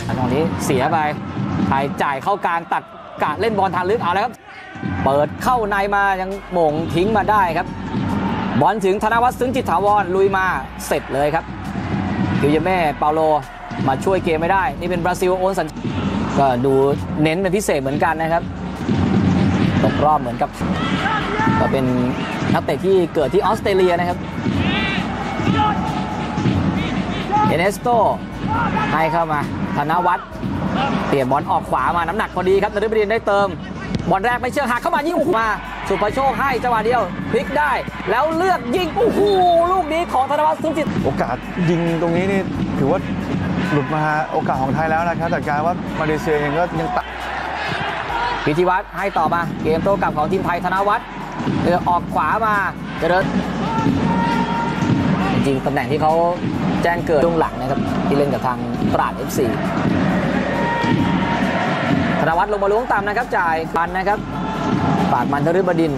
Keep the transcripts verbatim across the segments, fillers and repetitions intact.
ตรงนี้เสียไปไทยจ่ายเข้ากลางตัดกะเล่นบอลทางลึกเอาแล้วครับเปิดเข้าในมายังโหม่งทิ้งมาได้ครับบอลถึงธนวัฒน์ซึ้งจิตถาวรลุยมาเสร็จเลยครับกิลเยเม่เปาโลมาช่วยเกมไม่ได้นี่เป็นบราซิลโอนสัญก็ดูเน้นเป็นพิเศษเหมือนกันนะครับตกรอบเหมือนกับก็เป็นนักเตะที่เกิดที่ออสเตรเลียนะครับเอเนสโตให้เข้ามาธนวัฒน์เปลี่ยนบอลออกขวามาน้ำหนักพอดีครับนฤบดินได้เติมบอลแรกไม่เชื่อหักเข้ามายิงมาสุภโชคให้จังหวะเดียวพลิกได้แล้วเลือกยิงโอ้โหลูกนี้ของธนวัฒน์ซึ้งจิตโอกาสยิงตรงนี้นี่ถือว่าหลุดมาโอกาสของไทยแล้วนะครับแต่การว่ามาเลเซียเองก็ยังตัดพิธีวัฒน์ให้ต่อมาเกมโต้กลับของทีมไทยธนวัฒน์เลือกออกขวามาเจริญจริงๆตำแหน่งที่เขาแจ้งเกิดช่วงหลังนะครับที่เล่นกับทางตราด เอฟ ซี ธนวัฒน์ลงมาล้วงต่ำนะครับจ่ายปันนะครับปากมันนฤบดิน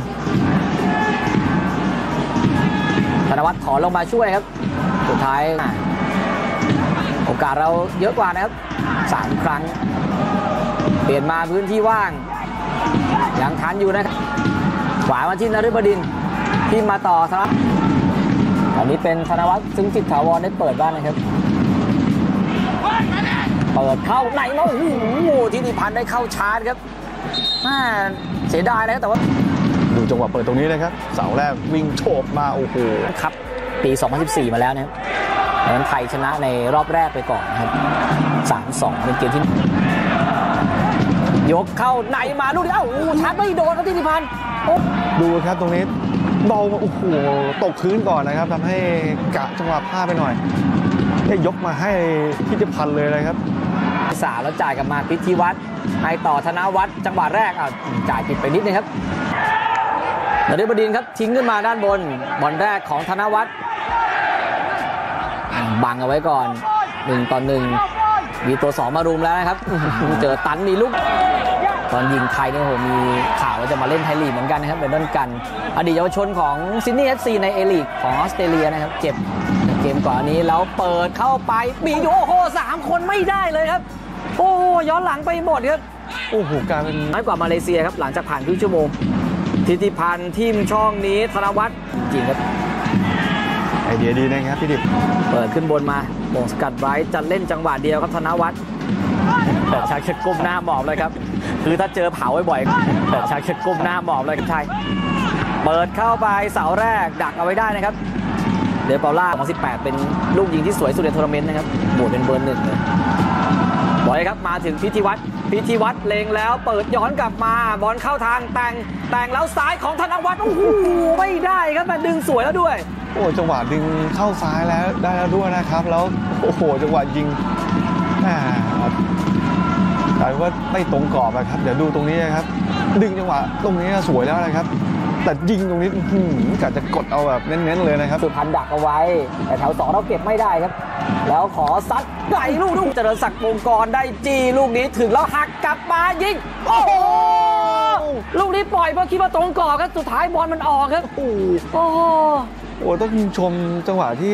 ธนวัฒน์ถอนลงมาช่วยครับสุดท้ายโอกาสเราเยอะกว่านะครับสามครั้งเปลี่ยนมาพื้นที่ว่างยังทันอยู่นะครับขวามาที่นฤบดินที่มาต่อธนวัฒน์ตอนนี้เป็นธนวัฒน์ซึ้งจิตถาวรได้เปิดบ้างนะครับเปิดเข้าไหนเนาะโอ้โหที่นิพันธ์ได้เข้าชาร์จครับเสียดายนะครับแต่ว่าดูจังหวะเปิดตรงนี้นะครับเสาแรกวิ่งโฉบมาโอ้โหครับปีสองพันสิบสี่มาแล้วนะครับดังนั้นไทยชนะในรอบแรกไปก่อนนะครับ สามสอง เป็นเกมที่ยกเข้าไหนมาลูกนี้เอ้าชาร์จไม่โดนครับที่นิพันธ์ดูครับตรงนี้เบาโอ้โหตกพื้นก่อนนะครับทำให้กะจังหวะพลาดไปหน่อยได้ยกมาให้พิธิพันธ์เลยนะครับสาแล้วจ่ายกลับมาพิธีวัฒน์ให้ต่อธนวัฒน์จังหวะแรกอ่ะจ่ายผิดไปนิดนึงครับนฤบดินครับทิ้งขึ้นมาด้านบนบอลแรกของธนวัฒน์บังเอาไว้ก่อนหนึ่งต่อหนึ่งมีตัวสองมารุมแล้วนะครับเจอตันมีลูกตอนยิงไทยเนี่ยโหมีข่าวว่าจะมาเล่นไทยลีกเหมือนกันนะครับเป็นต้นกันอดีตเยาวชนของซิดนีย์ เอฟ ซี ในเอลีกของออสเตรเลียนะครับเจ็บเกมก่อนนี้แล้วเปิดเข้าไปมีอยู่โอ้โหสามคนไม่ได้เลยครับโอ้ย้อนหลังไปหมดครับโอ้โหการเป็นน้อยกว่ามาเลเซียครับหลังจากผ่านครึ่งชั่วโมงธิติพันธ์ทีมช่องนี้ธนวัฒน์จริงครับไอเดียดีนะครับพี่ดิเปิดขึ้นบนมาโป่งสกัดไว้จะเล่นจังหวะเดียวครับธนวัฒน์แต่ชักจะก้มหน้าหมอบเลยครับคือถ้าเจอเผาบ่อยๆแต่ชักจะก้มหน้าหมอบเลยครับไทยเปิดเข้าไปเสาแรกดักเอาไว้ได้นะครับเดลเปาล่าของสิบแปดเป็นลูกยิงที่สวยสุดในทัวร์นาเมนต์นะครับโหวตเป็นเบอร์หนึ่งเลยบอลครับมาถึงพิธีวัฒน์พิธีวัฒน์เล็งแล้วเปิดย้อนกลับมาบอลเข้าทางแต่งแต่งแล้วซ้ายของธนวัฒน์โอ้โหไม่ได้ครับมันดึงสวยแล้วด้วยโอ้จังหวะดึงเข้าซ้ายแล้วได้แล้วด้วยนะครับแล้วโอ้โหจังหวะยิงกลายว่าไม่ตรงกรอบนะครับเดี๋ยวดูตรงนี้นะครับดึงจังหวะตรงนี้สวยแล้วนะครับแต่ยิงตรงนี้กะจะกดเอาแบบเน้นๆเลยนะครับสุพรรณดักเอาไว้แต่แถวสองเราเก็บไม่ได้ครับแล้วขอซัดไก่ลูกลูกเจริญศักดิ์วงกรได้จี้ลูกนี้ถึงแล้วหักกลับมายิงโอ้โหลูกนี้ปล่อยเพราะคิดว่าตรงกรอบครับสุดท้ายบอลมันออกครับโอ้โหโอ้ต้องชมจังหวะที่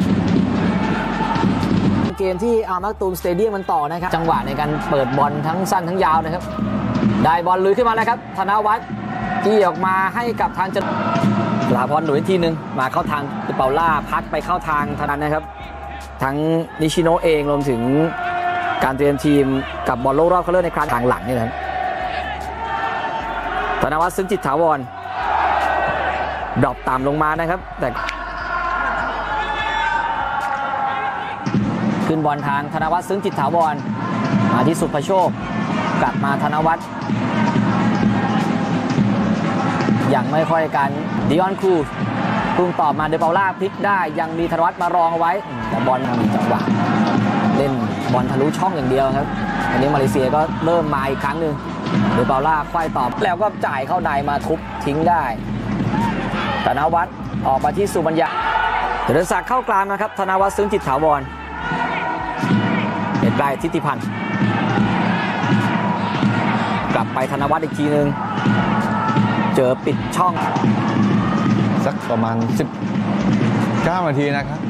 เกมที่อาร์มักตูมสเตเดียมมันต่อนะครับจังหวะในการเปิดบอลทั้งสั้นทั้งยาวนะครับได้บอลลุยขึ้นมาแล้วครับธนวัฒน์จี้ออกมาให้กับทางจันลาพรหนุนทีนึงมาเข้าทางเปาล่าพัดไปเข้าทางธนันนะครับทั้งนิชิโนะเองรวมถึงการเตรียมทีมกับบอลโลกรอบคัดเลือกในครั้งทางหลังนี่นะครับธนวัฒน์ซึ้งจิตถาวรดรอปต่ำลงมานะครับแต่ขึ้นบอลทางธนวัฒน์ซึ้งจิตถาวรมาที่สุภโชคกลับมาธนวัฒน์ยังไม่ค่อยกันดิออนครูพุ่งต่อมาเดลเปาล่าพลิกได้ยังมีธนวัฒน์มารองเอาไว้แต่บอลมีจังหวะเล่นบอลทะลุช่องอย่างเดียวครับอันนี้มาเลเซียก็เริ่มมาอีกครั้งหนึ่งเดลเปาล่าควายตอบแล้วก็จ่ายเข้าในมาทุบทิ้งได้ธนวัฒน์ออกมาที่สุบัญญาเจริญศักดิ์เข้ากลางนะครับธนวัฒน์ซึ้งจิตถาวรเห็นไกลทิติพันธ์กลับไปธนวัฒน์อีกทีนึงเจอปิดช่องสักประมาณสิบเก้านาทีนะครับ